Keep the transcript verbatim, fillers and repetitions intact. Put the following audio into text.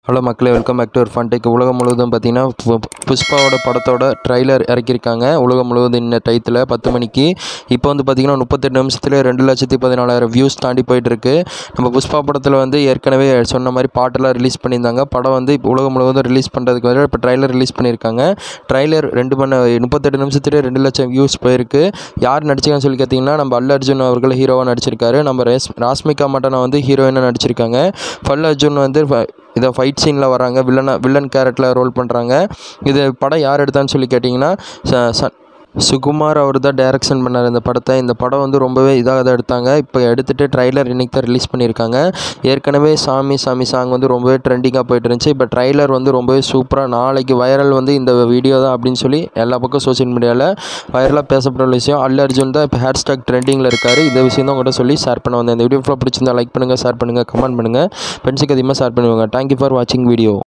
Hello மக்களே, welcome back to ஒரு fun tech. உலகம் முழுவதும் பார்த்தீங்கன்னா புஷ்பாவோட படத்தோட ட்ரைலர் இறக்கியிருக்காங்க. உலகம் முழுவதும் இந்த டயத்தில் பத்து மணிக்கு. இப்போ வந்து பார்த்தீங்கன்னா முப்பத்தெட்டு நிமிஷத்துல ரெண்டு லட்சத்தி பதினாலாயிரம் வியூஸ் தாண்டி போயிட்டுருக்கு. நம்ம புஷ்பா படத்தில் வந்து ஏற்கனவே சொன்ன மாதிரி பாட்டெல்லாம் ரிலீஸ் பண்ணியிருந்தாங்க. படம் வந்து இப்போ உலகம் முழுவதும் ரிலீஸ் பண்ணுறதுக்கு வர இப்போ ட்ரைலர் ரிலீஸ் பண்ணியிருக்காங்க. ட்ரைலர் ரெண்டு மணி முப்பத்தெட்டு நிமிஷத்துலேயே ரெண்டு லட்சம் வியூஸ் போயிருக்கு. யார் நடிச்சிருக்கான்னு சொல்லி பார்த்தீங்கன்னா நம்ம அல்லு அர்ஜுன் அவர்கள் ஹீரோவாக நடிச்சிருக்காரு. நம்ம ரேஸ் ராஷ்மிகா மண்டனா வந்து ஹீரோயினாக நடிச்சிருக்காங்க. அல்லு அர்ஜுன் வந்து இதை ஃபைட் சீனில் வராங்க, வில்லனை வில்லன் கேரக்டரில் ரோல் பண்ணுறாங்க. இது படம் யார் எடுத்தான்னு சொல்லி கேட்டிங்கன்னா ச சுகுமார் அவர் தான் டைரக்ஷன் பண்ணார் இந்த படத்தை. இந்த படம் வந்து ரொம்பவே இதாக தான் எடுத்தாங்க. இப்போ எடுத்துகிட்டு ட்ரைலர் இன்றைக்கி தான் ரிலீஸ் பண்ணியிருக்காங்க. ஏற்கனவே சாமி சாமி சாங் வந்து ரொம்பவே ட்ரெண்டிங்காக போயிட்டு இருந்துச்சு. இப்போ ட்ரைலர் வந்து ரொம்பவே சூப்பராக நாளைக்கு வைரல் வந்து இந்த வீடியோ தான் அப்படின்னு சொல்லி எல்லா பக்கம் சோஷியல் மீடியாவில் வைரலாக பேசப்படுற விஷயம். அல்லு அர்ஜுன் தான் இப்போ ஹேஷ்டாக் ட்ரெண்டிங்கில் இருக்கார். இந்த விஷயம் தான் உங்கள்கிட்ட சொல்லி ஷேர் பண்ண வந்தேன். இந்த வீடியோ ஃபுல்லாக பிடிச்சிருந்தா லைக் பண்ணுங்கள், ஷேர் பண்ணுங்கள், கமெண்ட் பண்ணுங்கள், ஃப்ரெண்ட்ஸுக்கு அதிகமாக ஷேர் பண்ணுவாங்க. தேங்க்யூ ஃபார் வாட்சிங் வீடியோ.